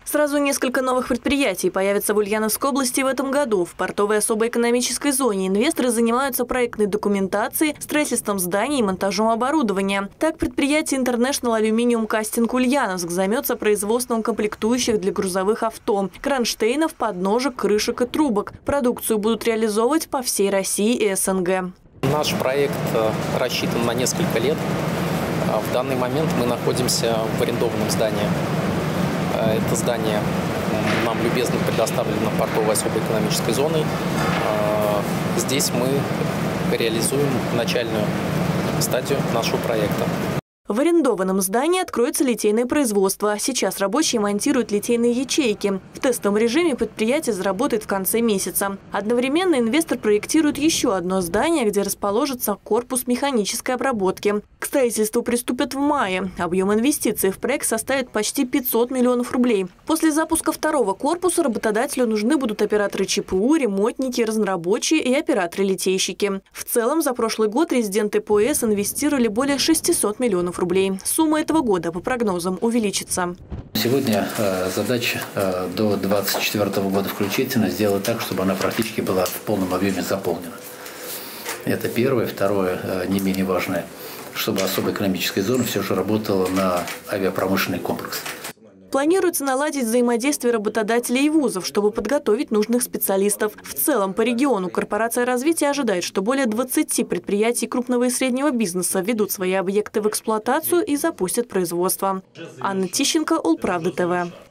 Сразу несколько новых предприятий появятся в Ульяновской области в этом году. В портовой особой экономической зоне инвесторы занимаются проектной документацией, строительством зданий и монтажом оборудования. Так, предприятие International Aluminium Casting Ульяновск займется производством комплектующих для грузовых авто, кронштейнов, подножек, крышек и трубок. Продукцию будут реализовывать по всей России и СНГ. Наш проект рассчитан на несколько лет. В данный момент мы находимся в арендованном здании. Это здание нам любезно предоставлено портовой особой экономической зоной. Здесь мы реализуем начальную стадию нашего проекта. В арендованном здании откроется литейное производство. Сейчас рабочие монтируют литейные ячейки. В тестовом режиме предприятие заработает в конце месяца. Одновременно инвестор проектирует еще одно здание, где расположится корпус механической обработки. К строительству приступят в мае. Объем инвестиций в проект составит почти 500 миллионов рублей. После запуска второго корпуса работодателю нужны будут операторы ЧПУ, ремонтники, разнорабочие и операторы-литейщики. В целом, за прошлый год резиденты ПОС инвестировали более 600 миллионов рублей. Сумма этого года, по прогнозам, увеличится. Сегодня задача до 2024 года включительно сделать так, чтобы она практически была в полном объеме заполнена. Это первое. Второе, не менее важное, чтобы особая экономическая зона все же работала на авиапромышленный комплекс. Планируется наладить взаимодействие работодателей и вузов, чтобы подготовить нужных специалистов. В целом, по региону корпорация развития ожидает, что более 20 предприятий крупного и среднего бизнеса введут свои объекты в эксплуатацию и запустят производство. Анна Тищенко, Улправда ТВ.